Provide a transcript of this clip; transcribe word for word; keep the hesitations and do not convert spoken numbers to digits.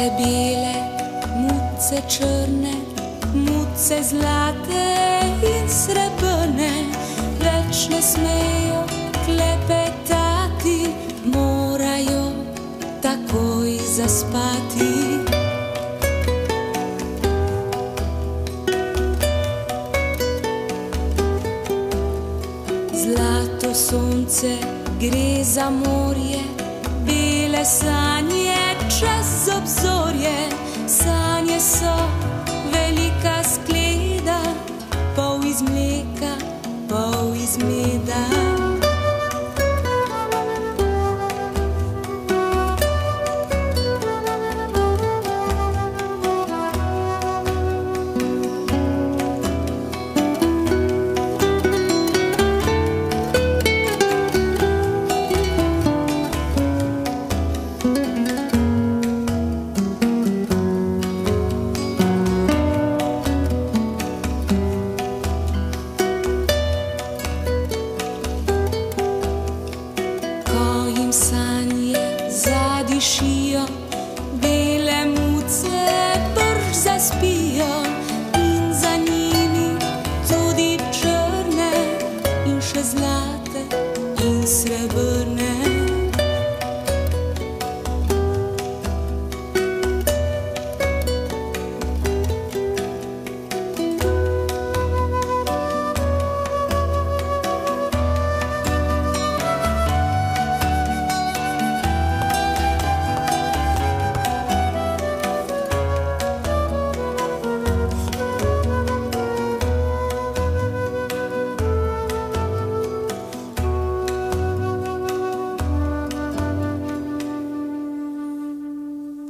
Muce bele, muce črne, muce zlate in srebrne, več ne smejo klepetati, morajo takoj zaspati. Zlato sonce gre za morje, bele sanje čez obzorje, sanje so velika skleda, pol iz mleka, pol iz meda.